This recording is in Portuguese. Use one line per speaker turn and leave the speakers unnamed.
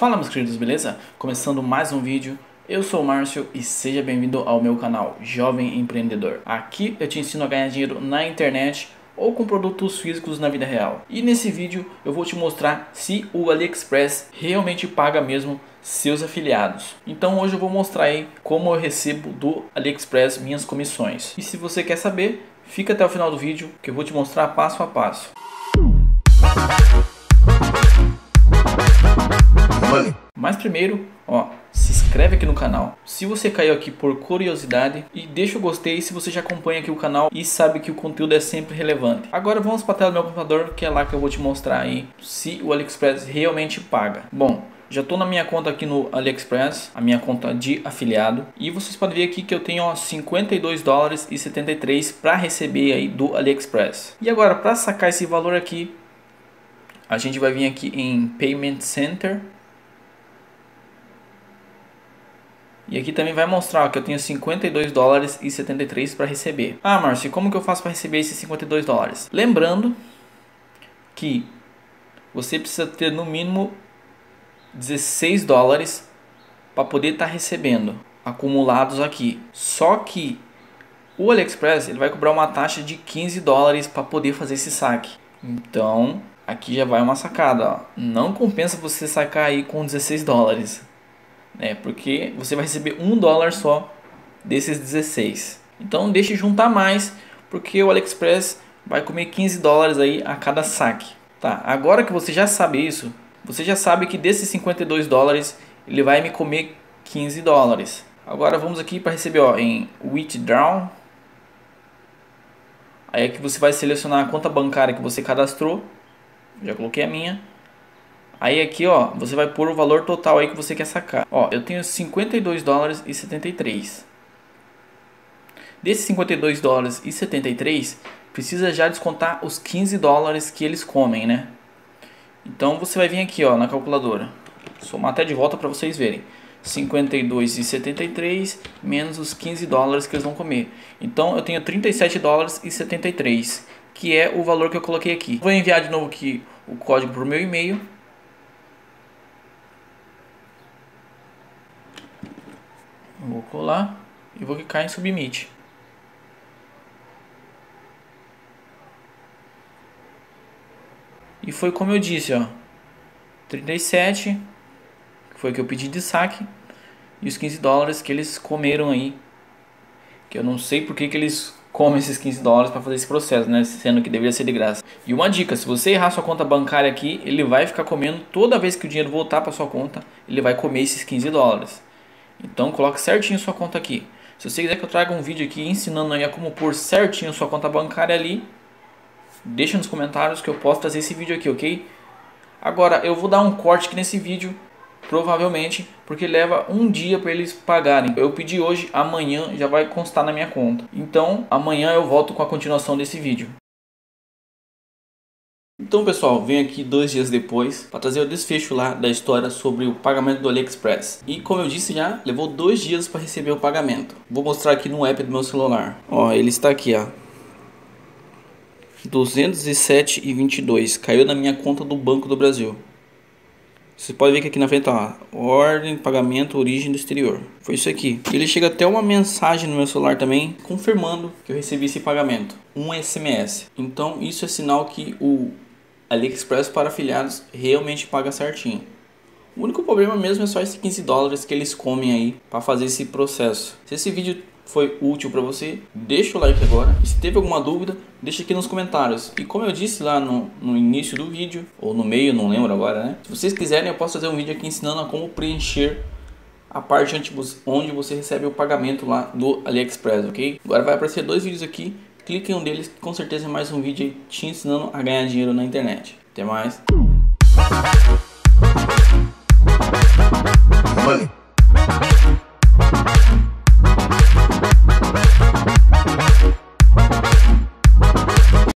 Fala meus queridos, beleza? Começando mais um vídeo, eu sou o Márcio e seja bem-vindo ao meu canal Jovem Empreendedor. Aqui eu te ensino a ganhar dinheiro na internet ou com produtos físicos na vida real. E nesse vídeo eu vou te mostrar se o AliExpress realmente paga mesmo seus afiliados. Então hoje eu vou mostrar aí como eu recebo do AliExpress minhas comissões. E se você quer saber, fica até o final do vídeo que eu vou te mostrar passo a passo. Mas primeiro, se inscreve aqui no canal se você caiu aqui por curiosidade e deixa o gostei se você já acompanha aqui o canal e sabe que o conteúdo é sempre relevante. Agora vamos para a tela do meu computador, que é lá que eu vou te mostrar aí se o AliExpress realmente paga. Bom, já estou na minha conta aqui no AliExpress, a minha conta de afiliado, e vocês podem ver aqui que eu tenho $52,73 para receber aí do AliExpress. E agora, para sacar esse valor aqui, a gente vai vir aqui em Payment Center. E aqui também vai mostrar que eu tenho $52,73 para receber. Ah, Márcio, como que eu faço para receber esses $52? Lembrando que você precisa ter no mínimo $16 para poder estar recebendo acumulados aqui. Só que o AliExpress ele vai cobrar uma taxa de $15 para poder fazer esse saque. Então aqui já vai uma sacada, ó. Não compensa você sacar aí com $16. Porque você vai receber $1 só desses 16. Então deixe juntar mais, porque o AliExpress vai comer $15 aí a cada saque. Tá, agora que você já sabe isso, você já sabe que desses $52 ele vai me comer $15. Agora vamos aqui para receber em Withdraw. Aí aqui você vai selecionar a conta bancária que você cadastrou. Já coloquei a minha. Aí aqui você vai pôr o valor total aí que você quer sacar. Eu tenho $52,73. Desses $52,73 precisa já descontar os $15 que eles comem, né? Então você vai vir aqui na calculadora, somar até de volta para vocês verem. 52,73 menos os $15 que eles vão comer. Então eu tenho $37,73, que é o valor que eu coloquei aqui. Vou enviar de novo aqui o código para o meu e-mail. Vou colar e vou clicar em Submit. E foi como eu disse, 37, que foi que eu pedi de saque, e os $15 que eles comeram aí, que eu não sei porque que eles comem esses $15 para fazer esse processo, né, sendo que deveria ser de graça. E uma dica, se você errar sua conta bancária aqui, ele vai ficar comendo toda vez que o dinheiro voltar para sua conta, ele vai comer esses $15. Então coloque certinho sua conta aqui. Se você quiser que eu traga um vídeo aqui ensinando aí a como pôr certinho sua conta bancária ali, deixa nos comentários que eu posso trazer esse vídeo aqui, ok? Agora eu vou dar um corte aqui nesse vídeo, provavelmente, porque leva um dia para eles pagarem. Eu pedi hoje, amanhã já vai constar na minha conta. Então amanhã eu volto com a continuação desse vídeo. Então pessoal, venho aqui 2 dias depois para trazer o desfecho lá da história sobre o pagamento do AliExpress. E como eu disse já, levou 2 dias para receber o pagamento. Vou mostrar aqui no app do meu celular. Ele está aqui, 207,22. Caiu na minha conta do Banco do Brasil. Você pode ver que aqui na frente ordem, pagamento, origem do exterior. Foi isso aqui. Ele chega até uma mensagem no meu celular também, confirmando que eu recebi esse pagamento. Um SMS. Então isso é sinal que o AliExpress para afiliados realmente paga certinho. O único problema mesmo é só esses $15 que eles comem aí para fazer esse processo. Se esse vídeo foi útil para você, deixa o like agora. E se teve alguma dúvida, deixa aqui nos comentários. E como eu disse lá no início do vídeo, ou no meio, não lembro agora, né? Se vocês quiserem, eu posso fazer um vídeo aqui ensinando a como preencher a parte onde você recebe o pagamento lá do AliExpress, ok? Agora vai aparecer 2 vídeos aqui. Clique em um deles, que com certeza é mais um vídeo aí te ensinando a ganhar dinheiro na internet. Até mais!